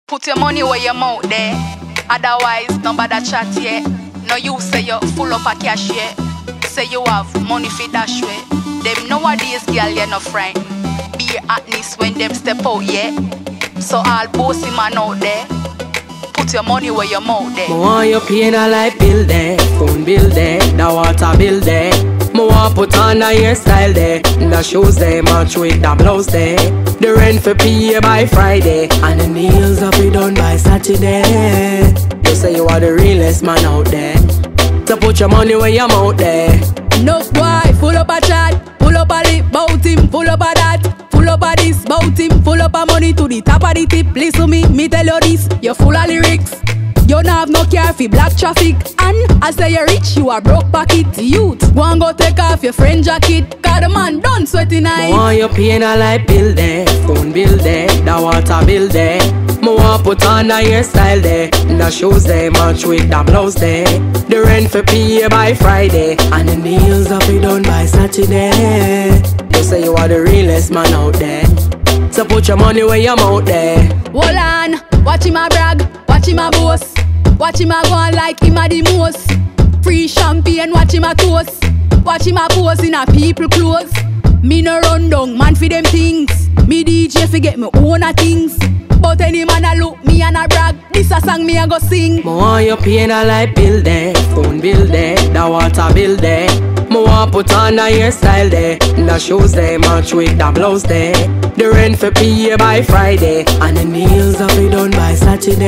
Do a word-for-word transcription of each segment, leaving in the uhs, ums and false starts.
Put your money where your mouth there. Otherwise, nobody chat yet. No you say you full up a cash yet. Say you have money for dash way. Them nowadays girl you no friend. Be at least when them step out yeah. So all bossy man out there. Put your money where your mouth there. Me want you paying a light bill there, phone bill there, the water bill there. Me want put on a hairstyle there, the shoes there match with the blouse there. The rent for pay by Friday, and the nails up be done by Saturday. You say you are the realest man out there, so put your money where your mouth there. No boy, full up a chat, full up a lip, bout him, full up a that, full up a this, bout him, full up a money to the top of the tip. Listen to me, me tell you this, you're full of lyrics. You don't have no care for black traffic. And I say you're rich, you are broke pocket. Youth, go and go take off your friend jacket. Cause the man done sweaty night. Me want you paying a light bill there, phone bill there, the water bill there. Me want put on a hairstyle there, the shoes there match with the blouse there. The rent for pay by Friday, and the nails up be done by Saturday. You say you are the realest man out there, so put your money where your mouth there. Hold on, watch him a brag, watch him a boast. Watch him a go on like him a the most. Free champagne, watch him a toast. Watch him a pose in a people clothes. Me no run down, man for them things. Me D J fi get me own a things. But any man a look me and a brag, this a song me a go sing. Me want you paying a light bill there, phone bill there, the water bill there. Me want put on a hairstyle there, the shoes there match with the blouse there. The rent for pay by Friday, and the nails up be done by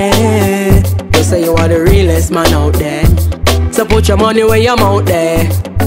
Saturday. You say you are the realest man out there, so put your money where your mouth there.